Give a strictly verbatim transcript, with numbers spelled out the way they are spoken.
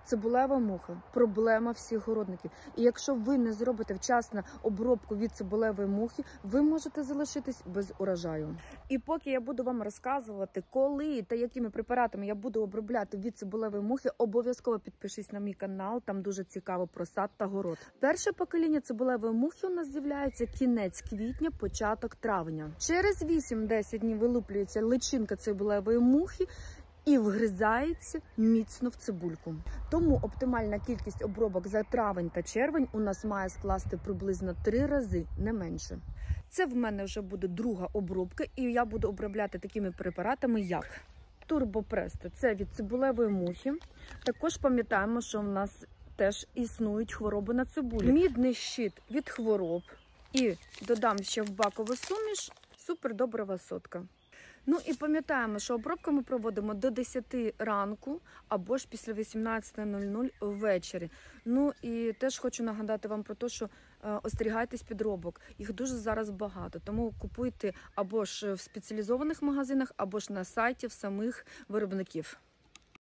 Цибулева муха – проблема всіх городників. І якщо ви не зробите вчасно обробку від цибулевої мухи, ви можете залишитись без урожаю. І поки я буду вам розказувати, коли та якими препаратами я буду обробляти від цибулевої мухи, обов'язково підпишись на мій канал, там дуже цікаво про сад та город. Перше покоління цибулевої мухи у нас з'являється кінець квітня, початок травня. Через вісім-десять днів вилуплюється личинка цибулевої мухи і вгризається міцно в цибульку. Тому оптимальна кількість обробок за травень та червень у нас має скласти приблизно три рази, не менше. Це в мене вже буде друга обробка, і я буду обробляти такими препаратами, як турбопресто. Це від цибулевої мухи. Також пам'ятаємо, що в нас теж існують хвороби на цибулі. Мідний щит від хвороб. І додам ще в бакову суміш супердобрива сотка. Ну і пам'ятаємо, що обробку ми проводимо до десяти ранку або ж після вісімнадцятої нуль-нуль ввечері. Ну і теж хочу нагадати вам про те, що е, остерігайтесь підробок. Їх дуже зараз багато, тому купуйте або ж в спеціалізованих магазинах, або ж на сайті в самих виробників.